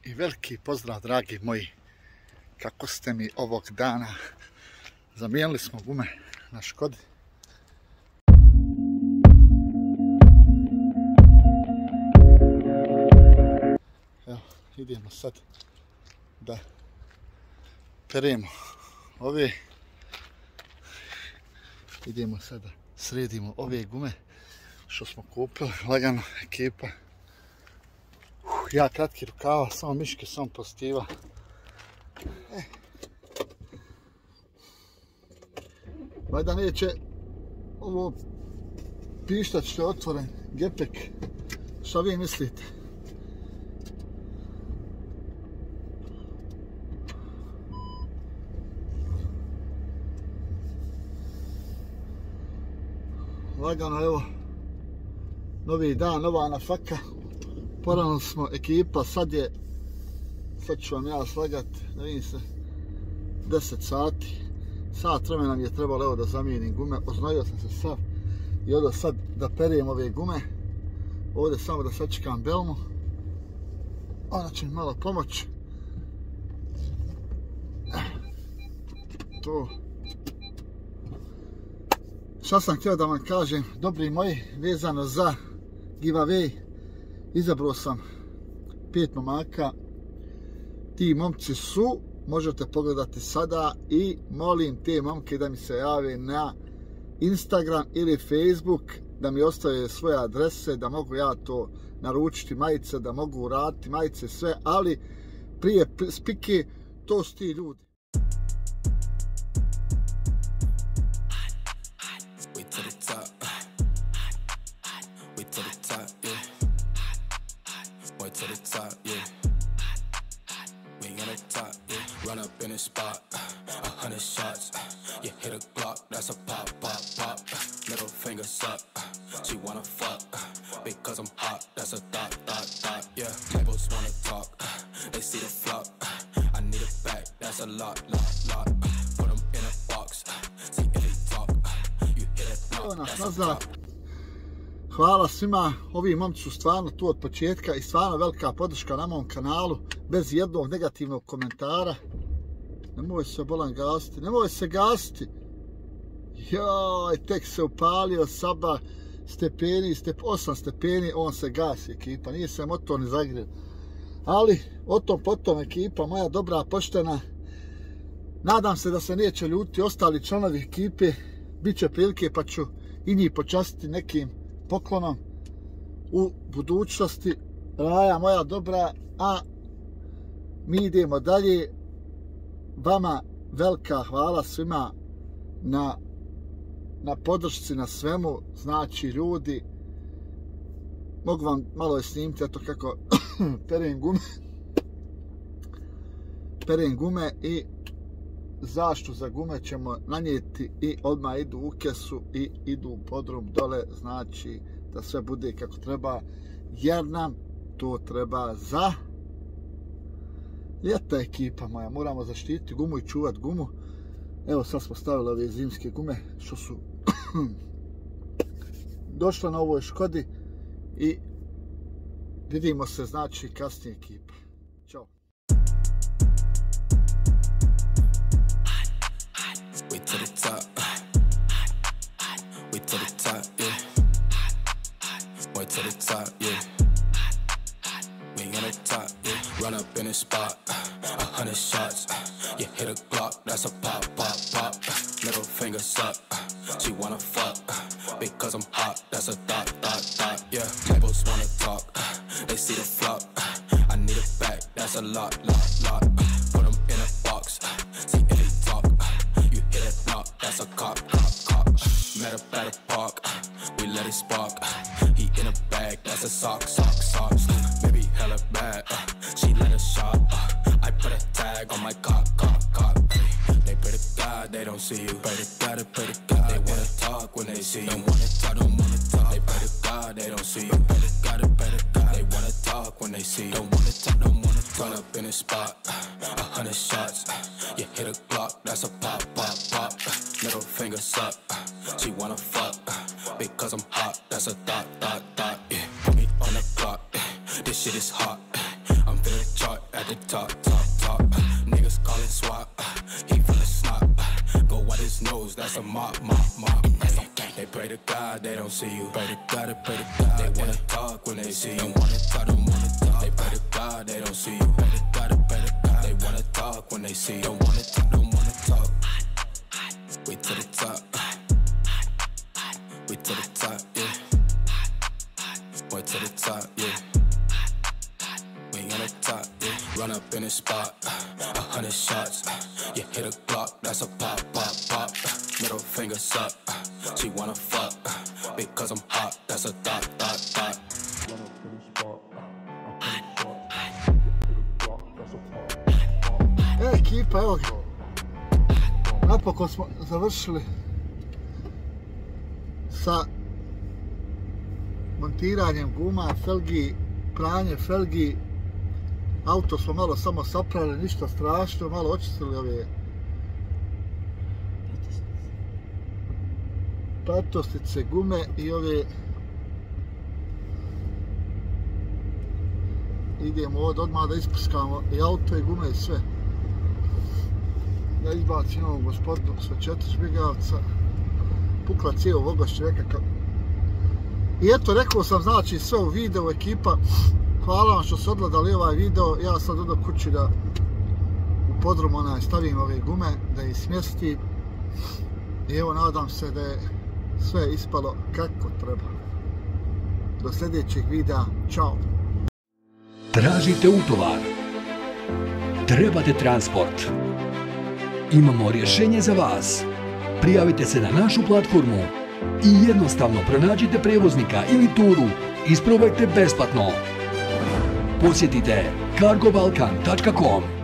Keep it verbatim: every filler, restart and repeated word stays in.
i veliki pozdrav, dragi moji. Kako ste mi ovog dana? Zamijenili smo gume na Škodi. Evo, idemo sad da peremo ove. Idemo sad da sredimo ove gume što smo kupili, lagano, ekipa. Ja kratki rukava, samo miške, samo pozitiva. E. Valjda neće ovo pištać što je otvoren, gepek. Šta vi mislite? Lagano, evo, novi dan, nova nafaka. Porano smo ekipa, sad je, sad ću vam ja slagat, ne vidim se, deset sati. Sat vremena mi je trebalo, evo, da zamijenim gume, oznojio sam se sav i odo sad da perijem ove gume. Ovdje samo da sačekam Belmu, ona će mi malo pomoć. To. Šta sam htio da vam kažem, dobri moji, vezano za giveaway. Izabrao sam pet momaka. Ti momci su, možete pogledati sada, i molim te momke da mi se jave na Instagram ili Facebook, da mi ostave svoje adrese, da mogu ja to naručiti majice, da mogu uraditi majice, sve, ali prije spike, to su ti ljudi. To the top, yeah. We on the top, yeah. Run up in the spot, a hundred shots. You hit a Glock, that's a pop, pop, pop. Middle fingers up, she wanna fuck because I'm hot. That's a dot, dot, dot. Yeah, neighbors wanna talk, they see the flop. I need it back, that's a lot, lot, lot. Put them in a box, see if they talk. You hit it, that's a pop. Hvala svima, ovi momci su stvarno tu od početka i stvarno velika podrška na mom kanalu, bez jednog negativnog komentara. Nemoj se bolan gasiti, nemoj se gasiti. Joj, tek se upalio saba, stepeni, step, osam stepeni, on se gasi ekipa, nije se motor ni zagrio. Ali, o tom potom ekipa, moja dobra, poštena, nadam se da se neće ljuti ostali članovi ekipe, bit će prilike pa ću i njih počastiti nekim poklonom u budućnosti. Raja moja dobra, a mi idemo dalje. Vama velika hvala svima na, na podršci, na svemu. Znači, ljudi, mogu vam malo je snimiti, eto kako perem gume. Perem gume i zaštu za gume ćemo nanijeti i odmah idu u kesu i idu u podrum dole, znači da sve bude kako treba, jer nam to treba za ljeta ekipa moja. Moramo zaštititi gumu i čuvati gumu. Evo sad smo stavili ove zimske gume što su došle na ovoj Škodi i vidimo se znači kasnije ekipa. Ćao. We to the top, we to the top, yeah. Way to the top, yeah. We on the top, yeah. Run up in the spot, a hundred shots. You hit a Glock, that's a pop, pop, pop. Middle fingers up, she wanna fuck because I'm hot. That's a dot, dot, dot, yeah. Neighbors wanna talk, they see the flop. I need it back, that's a lot, lot, lot. Put them in a box, see if they talk. That's a cop, cop, cop. Met up at a park, we let it spark. He in a bag, that's a sock, sock, socks. Maybe hella bad, uh, she let a shot. Uh, I put a tag on my cock, cock, cock. They pray to God, they don't see you. Pray to God, they pray to God. They wanna talk when they see you. Don't wanna talk, don't wanna talk. They pray to God, they don't see you. Pray to God, they pray to God. They wanna talk when they see you. Don't wanna talk, don't wanna talk. Run up in the spot, a hundred shots. You hit a Glock, that's a pop, pop, pop. Middle fingers up, she wanna fuck because I'm hot. That's a dot, dot, dot. Yeah, put me on the clock. This shit is hot. I'm feeling chart. at the top, top, top. Niggas call it swap. He full of snot. Go at his nose, that's a mop, mop, mop. They pray to God, they don't see you. Pray to God, they pray to God. They wanna talk when they see you. Don't wanna talk, don't wanna talk. They pray to God, they don't see you. Pray to God, they pray to God. They wanna talk when they see you. Don't wanna talk, don't wanna talk. We to the top. We to the top, yeah. We to the top, yeah. We on the top, yeah. Run up in the spot. A hundred shots. You hit a Glock, that's a pop, pop, pop. Middle fingers up. She wanna fuck because I'm hot. That's a dot, dot, dot. E, ekipa, evo ga. Napokon smo završili sa montiranjem guma, felgi, pranje felgi. Auto smo malo samo saprali, ništa strašno, malo očistili ove patostice, gume i ove. Idemo ovdje odmah da ispuskamo i auto i gume i sve. Da izbacim ovu gospodinu sa četiri šmigavca. Pukla cijel vogoš čovjeka. I eto, rekao sam, znači, sve u videu, ekipa. Hvala vam što ste odgledali ovaj video. Ja sad odo kući da u podrum onaj stavim ove gume, da ih smjestim. I evo, nadam se da je sve ispalo kako treba. Do sljedećeg videa. Ćao! Tražite utovar? Trebate transport? Imamo rješenje za vas. Prijavite se na našu platformu i jednostavno pronađite prevoznika ili turu. Isprobajte besplatno. Posjetite cargo balkan tačka com.